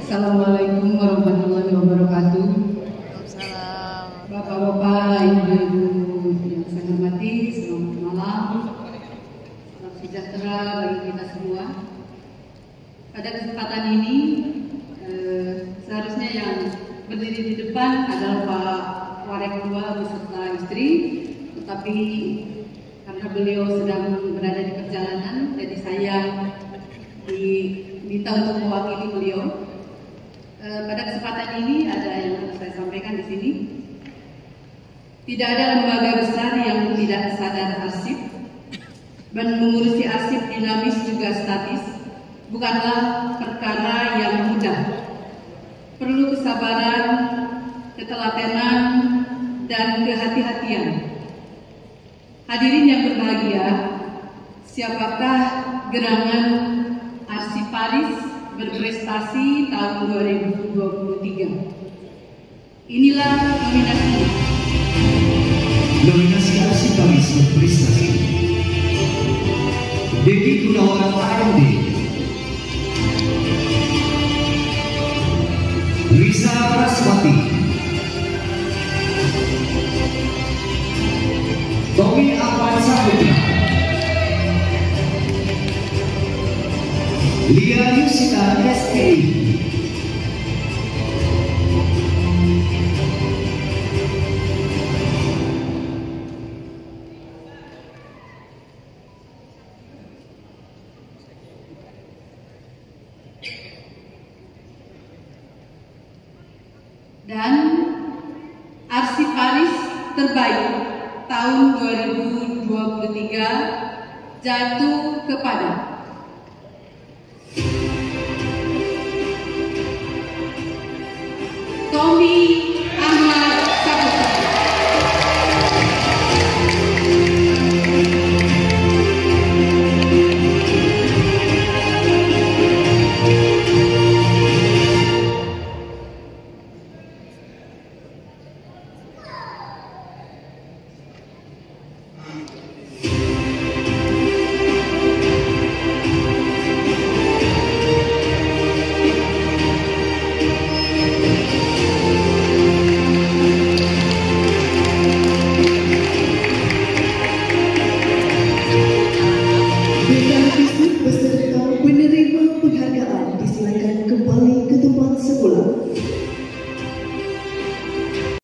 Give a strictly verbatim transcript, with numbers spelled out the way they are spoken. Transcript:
Assalamualaikum warahmatullahi wabarakatuh. Bapak-bapak, ibu-ibu yang saya hormati, selamat malam, salam sejahtera bagi kita semua. Pada kesempatan ini, eh, seharusnya yang berdiri di depan adalah Pak Warek Tua beserta istri, tetapi karena beliau sedang berada di perjalanan, jadi saya diminta untuk mewakili beliau. Eh, pada kesempatan ini ada yang harus saya sampaikan di sini. Tidak ada lembaga besar yang tidak sadar arsip, dan mengurusi arsip dinamis juga statis bukanlah perkara yang mudah. Perlu kesabaran, ketelatenan, dan kehati-hatian. Hadirin yang berbahagia, siapakah gerangan Arsiparis berprestasi tahun dua ribu dua puluh tiga? Inilah nominasinya. Nominasi Arsiparis berprestasi: Devi Gunawan A M D, Risa Praswati, Tommy Awan Saputra, Lia Yusita S K I, dan Arsiparis terbaik tahun dua ribu dua puluh tiga jatuh kepada Tommy